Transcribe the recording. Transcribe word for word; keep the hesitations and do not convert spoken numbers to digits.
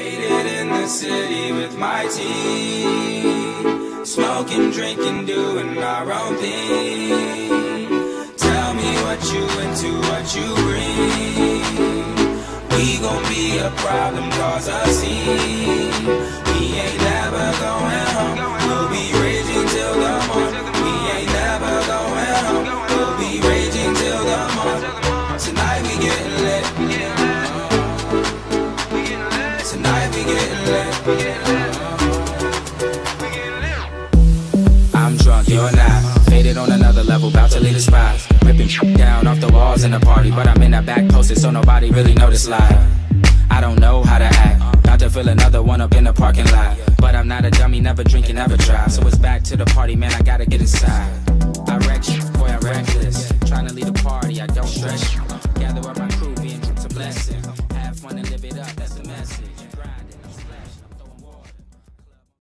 Faded in the city with my team, smoking, drinking, doing our own thing. Tell me what you into, what you bring. We gon' be a problem, cause a scene. We ain't never going home. We'll be raging till the morning. We ain't never going home. We'll be raging till the morning. Tonight we getting lit. Tonight we getting lit. I'm drunk, you're not. Faded on another level, bout to leave the spot. Ripping down off the walls in the party, but I'm in that back posted so nobody really noticed live. I don't know how to act, about to fill another one up in the parking lot. But I'm not a dummy, never drinking, never try.